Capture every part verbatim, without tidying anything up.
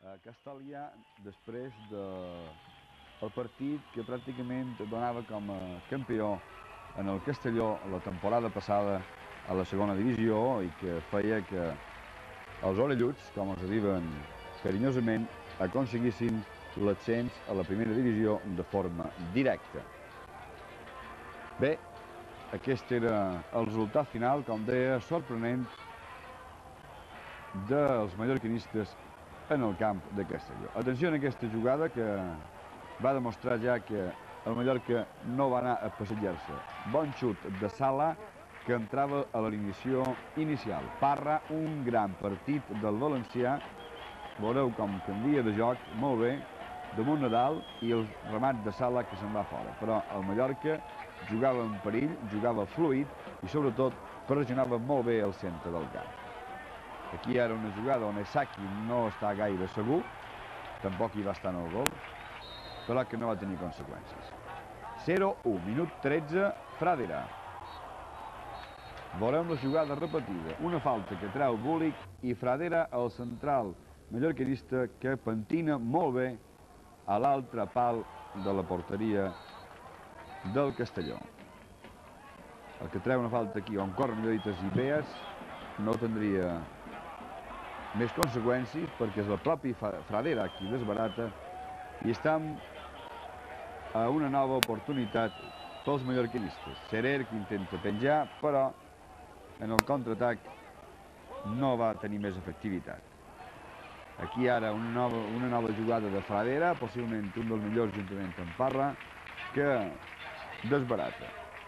Castellà després del partit que pràcticament donava com a campió en el Castelló la temporada passada a la segona divisió i que feia que els orelluts, com els diuen carinyosament, aconseguissin l'ascens a la primera divisió de forma directa. Bé, aquest era el resultat final, com deia, sorprenent dels mallorquinistes en el camp de Castelló. Atenció en aquesta jugada que va demostrar ja que el Mallorca no va anar a passejar-se. Bon xut de Sala que entrava a l'alineació inicial. Parra, un gran partit del valencià. Veureu com canvia de joc, molt bé, damunt Nadal i el remat de Sala que se'n va fora. Però el Mallorca jugava en perill, jugava fluid i sobretot pressionava molt bé el centre del camp. Aquí era una jugada on Esaki no està gaire segur, tampoc hi va estar en el gol, però que no va tenir conseqüències. zero u, minut tretze, Fradera. Veurem la jugada repetida, una falta que treu Búlic i Fradera, el central mallorquinista, que pentina molt bé a l'altre pal de la porteria del Castelló. El que treu una falta aquí, on corren millorites i Beas, no tindria més conseqüències perquè és el propi Fradera qui desbarata i estem a una nova oportunitat pels mallorquinistes. Serer que intenta penjar, però en el contraatac no va tenir més efectivitat. Aquí ara una nova, una nova jugada de Fradera, possiblement un dels millors juntament amb Parra, que desbarata.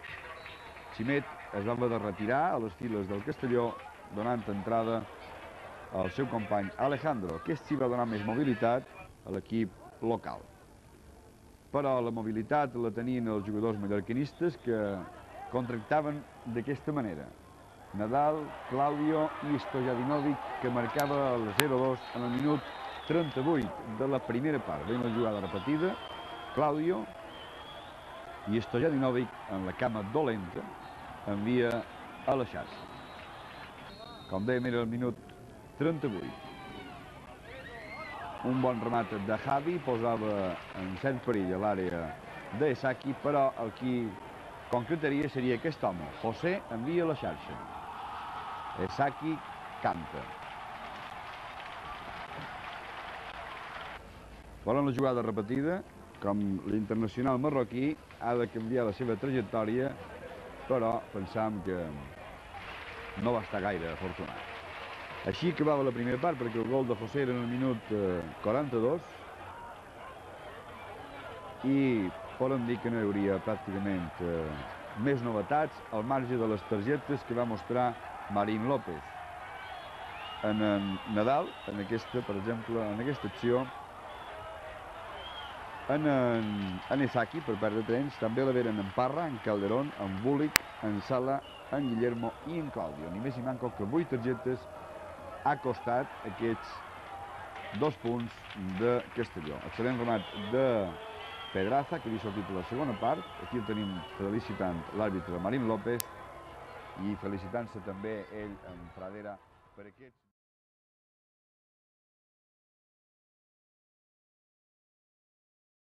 Ximet es va haver de retirar a les files del Castelló, donant entrada al seu company Alejandro. Aquest sí va donar més mobilitat a l'equip local. Però la mobilitat la tenien els jugadors mallorquinistes que contractaven d'aquesta manera. Nadal, Claudio i Stojadinovic, que marcava el zero dos en el minut trenta-vuit de la primera part. Veiem la jugada repetida. Claudio i Stojadinovic, en la cama dolenta, envia a la xarxa. Com dèiem, era el minut trenta-vuit. Un bon remat de Javi posava en cert perill a l'àrea d'Esaki, però el qui concretaria seria aquest home. José envia a la xarxa. Esaki canta. Volen la jugada repetida, com l'internacional marroquí ha de canviar la seva trajectòria, però pensam que no va estar gaire afortunat. Així acabava la primera part, perquè el gol de José era en el minut quaranta-dos i podem dir que no hi hauria pràcticament més novetats al marge de les targetes que va mostrar Marín López. En Nadal, en aquesta, per exemple, en aquesta acció, en Esaki, per perdre trens, també la veren en Parra, en Calderón, en Búlic, en Sala, en Guillermo i en Claudio. Ni més ni manco que vuit targetes ha costat aquests dos punts de Castelló. Excel·lent remat de Pedraza, que havia sortit a la segona part. Aquí el tenim felicitant l'àrbitre Marín López i felicitant-se també ell, en Fradera, per aquests